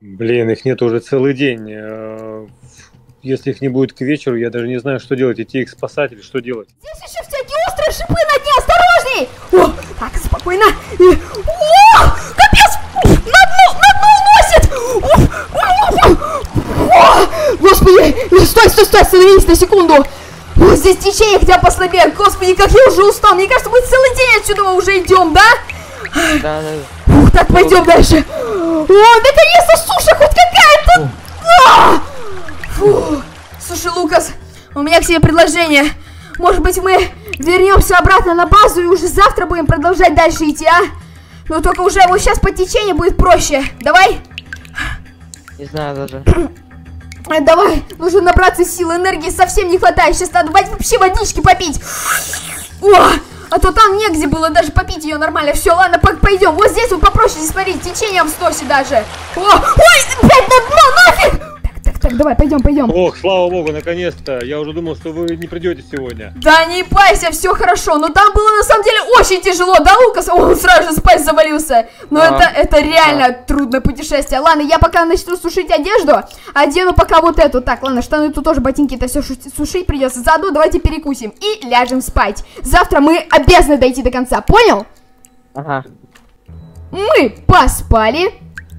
Блин, их нет уже целый день. Если их не будет к вечеру, я даже не знаю, что делать. Идти их спасать или что делать? Здесь еще всякие острые шипы на дне, осторожней! О, так, спокойно. О, капец! На дно уносит! О, господи! Стой, остановись на секунду! О, здесь течение хотя бы послабее. Господи, как я уже устал. Мне кажется, мы целый день отсюда уже идем, да? Да. Ух, так, пойдем дальше. О, наконец-то суша хоть какая-то! Фу. Слушай, Лукас, у меня к тебе предложение. Может быть, мы вернемся обратно на базу и уже завтра будем продолжать дальше идти, а? Но только уже вот сейчас по течению будет проще. Давай? Не знаю даже. Давай, нужно набраться сил, энергии совсем не хватает. Сейчас надо вообще водички попить. О, а то там негде было даже попить ее нормально. Все, ладно, пойдем. Вот здесь вот попроще, здесь, смотри, течением в стосе даже. О, ой, опять на дно, нафиг! Так, давай, пойдем. Ох, слава богу, наконец-то. Я уже думал, что вы не придете сегодня. Да не пайся, все хорошо. Но там было на самом деле очень тяжело, да, Лукас? Он сразу же спать завалился. Но это реально трудное путешествие. Ладно, я пока начну сушить одежду, одену пока вот эту. Так, ладно, штаны тут тоже, ботинки-то все сушить придется. Заодно давайте перекусим и ляжем спать. Завтра мы обязаны дойти до конца, понял? Ага. Мы поспали,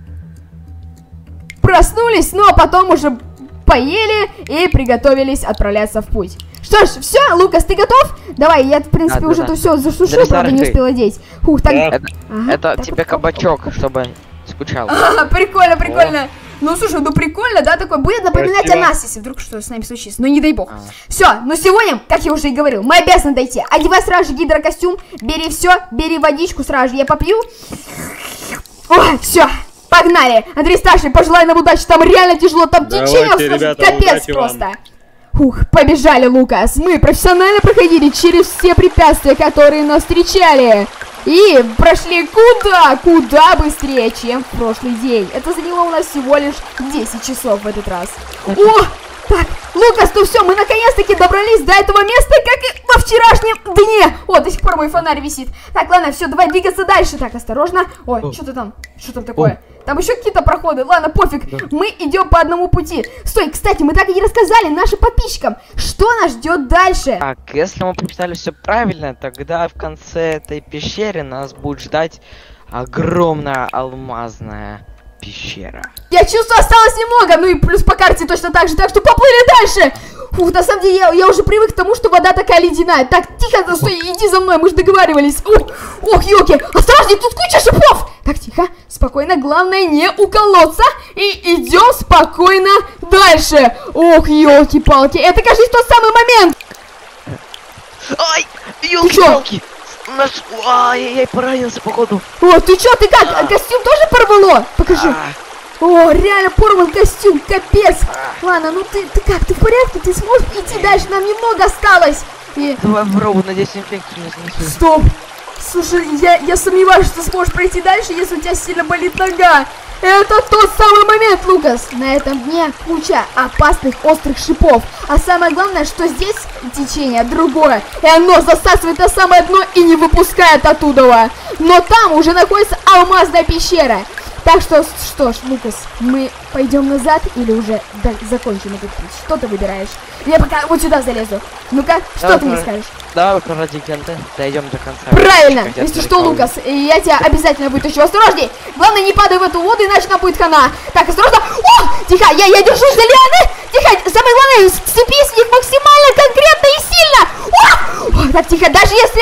проснулись, ну а потом уже поели и приготовились отправляться в путь. Что ж, все, Лукас, ты готов? Давай, я в принципе уже тут все засушил, правда не успела одеть. Фух, так. Это тебе кабачок, чтобы скучал. Прикольно. Ну слушай, ну прикольно, да, такой будет напоминать о нас, если вдруг что с нами случится. Ну не дай бог. Все, но сегодня, как я уже и говорил, мы обязаны дойти. Одевай сразу же гидрокостюм, бери все, бери водичку сразу же, я попью. Ой, все. Погнали! Андрей Старший, пожелай нам удачи, там реально тяжело, там течение, капец просто. Фух, побежали, Лукас. Мы профессионально проходили через все препятствия, которые нас встречали. И прошли куда быстрее, чем в прошлый день. Это заняло у нас всего лишь 10 часов в этот раз. О, так, Лукас, ну все, мы наконец-таки добрались до этого места, как и во вчерашнем дне. О, до сих пор мой фонарь висит. Так, ладно, все, давай двигаться дальше. Так, осторожно. Ой, что там такое? Там еще какие-то проходы, ладно, пофиг, мы идем по одному пути. Стой, кстати, мы так и не рассказали нашим подписчикам, что нас ждет дальше. Так, если мы посчитали все правильно, тогда в конце этой пещеры нас будет ждать огромная алмазная пещера. Я чувствую, осталось немного, ну и плюс по карте точно так же, так что поплыли дальше. Фух, на самом деле я уже привык к тому, что вода такая ледяная. Так, тихо, стой, иди за мной, мы же договаривались. Ох, елки, осторожней, тут куча шипов. Так, тихо, спокойно, главное не уколоться. И идем спокойно дальше. Ох, елки-палки, это, кажется, тот самый момент. Ай, елки-палки. Ай, поранился, походу. О, ты чё, ты как, костюм тоже порвало? Покажи. О, реально порван костюм, капец. Ладно, ну ты как, ты в порядке? Ты сможешь идти дальше? Нам немного осталось. Давай попробуй, надеюсь, инфекцию не снесу. Стоп. Слушай, я сомневаюсь, что ты сможешь пройти дальше, если у тебя сильно болит нога. Это тот самый момент, Лукас. На этом дне куча опасных острых шипов. А самое главное, что здесь течение другое. И оно засасывает на самое дно и не выпускает оттуда. Но там уже находится алмазная пещера. Так что ж, Лукас, мы пойдем назад или уже закончим этот путь? Что ты выбираешь? Я пока вот сюда залезу. Ну-ка, что ты мне скажешь? Да, ради контента дойдем до конца. Правильно! Если что, Лукас, я тебя обязательно вытащу. Осторожней! Главное, не падай в эту воду, иначе нам будет хана. Так, осторожно! О! Тихо, я держусь за лианы! Тихо! Самое главное, сцепись в них максимально конкретно и сильно! О! Так, тихо, даже если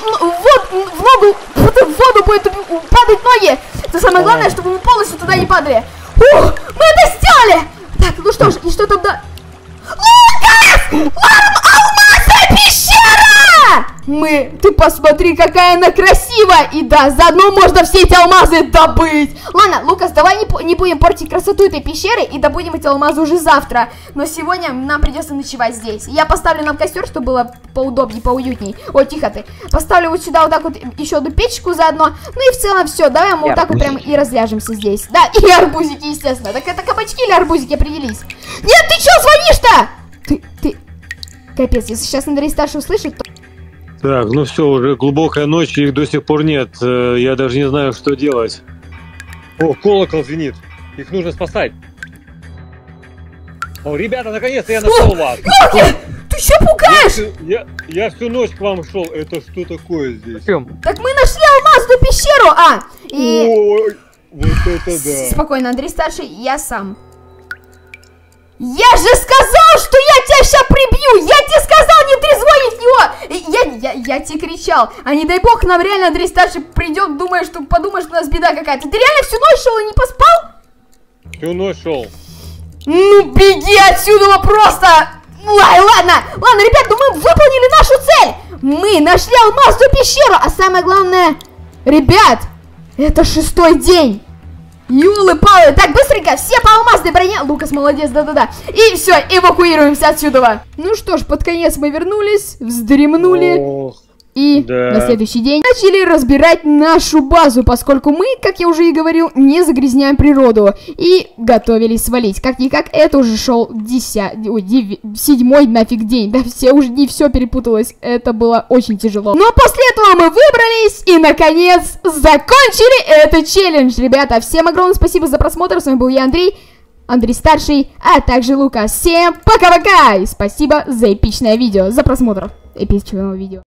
в воду будет падать ноги, то самое главное, чтобы мы полностью туда не падали. Ух, мы это сделали! Так, ну что ж, и что там да... Лукас! Алмазная пещера! Ты посмотри, какая она красивая! И да, заодно можно все эти алмазы добыть! Ладно, Лукас, давай не будем портить красоту этой пещеры и добудем эти алмазы уже завтра. Но сегодня нам придется ночевать здесь. Я поставлю нам костер, чтобы было поудобнее, поуютней. О, тихо ты. Поставлю вот сюда вот так вот еще одну печку заодно. Ну и в целом все, давай мы вот так вот прям и разляжемся здесь. Да, и арбузики, естественно. Так это кабачки или арбузики, определись. Нет, ты что звонишь-то? Ты... Капец, если сейчас Андрей Старший услышит, то... Так, ну все, уже глубокая ночь, их до сих пор нет. Я даже не знаю, что делать. О, колокол звенит. Их нужно спасать. О, ребята, наконец-то я нашел вас. Елки! Ты что пугаешь? Я всю ночь к вам шел. Это что такое здесь? Так мы нашли алмазную пещеру, и... Ой, вот это да. Спокойно, Андрей старший, я сам. Я же сказал, что я тебя сейчас прибью! Я тебе сказал не трезвонить его! Я тебе кричал. А не дай бог нам реально Андрей старший придет, подумаешь, что у нас беда какая-то. Ты реально всю ночь шел и не поспал? Всю ночь шел. Ну беги отсюда просто! Ладно, ребят, ну мы выполнили нашу цель! Мы нашли алмазную пещеру, а самое главное, ребят, это 6-й день! Ёлы-палы, так, быстренько, все по алмазной броне. Лукас молодец, да-да-да. И все, эвакуируемся отсюда. Ну что ж, под конец мы вернулись, вздремнули. Ох, и да. на следующий день начали разбирать нашу базу, поскольку мы, как я уже и говорил, не загрязняем природу. И готовились свалить. Как-никак, это уже шел 7-й нафиг день. Да, не все перепуталось. Это было очень тяжело. Но после этого мы выбрались и, наконец, закончили этот челлендж. Ребята, всем огромное спасибо за просмотр. С вами был я, Андрей Старший, а также Лукас. Всем пока-пока! И спасибо за эпичное видео, за просмотр эпичного видео.